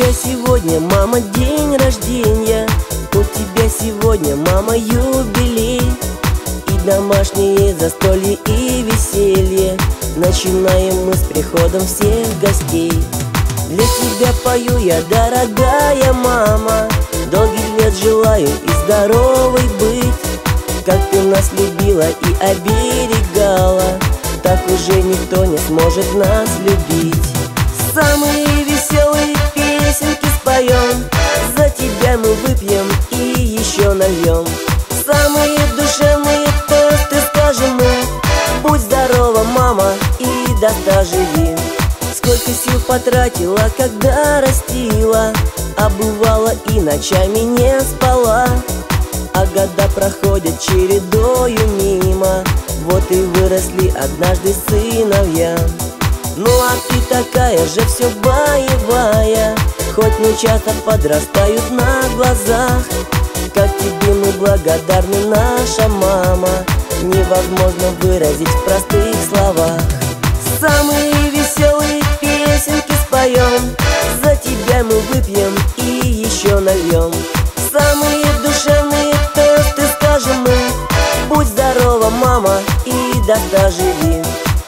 тебя сегодня, мама, день рождения. У тебя сегодня, мама, юбилей. И домашнее застолье, и веселье. Начинаем мы с приходом всех гостей. Для тебя пою я, дорогая мама. Долгих лет желаю и здоровой быть. Как ты нас любила и оберегала, так уже никто не сможет нас любить. Самые веселые песенки споем, за тебя мы выпьем и еще нальем. Самые душевные тосты скажем мы: будь здорова, мама, и до 100 живи. Сколько сил потратила, когда растила, а бывало и ночами не спала. А года проходят чередою мимо, вот и выросли однажды сыновья. Ну а ты такая же все боевая, хоть не часто подрастают на глазах. Как тебе мы благодарны, наша мама, невозможно выразить в простых словах. Самые веселые песенки споем, за тебя мы выпьем и еще нальем. Самые душевные тосты скажем мы: будь здорова, мама, и до 100 живи.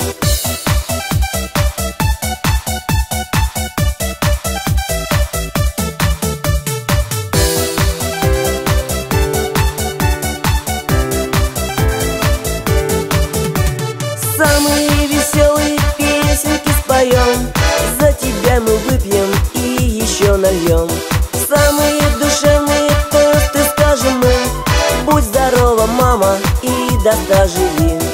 Самые веселые песенки споем, за тебя мы выпьем и еще нальем. Самые душевные тосты скажем мы: будь здорова, мама, и до 100 живи.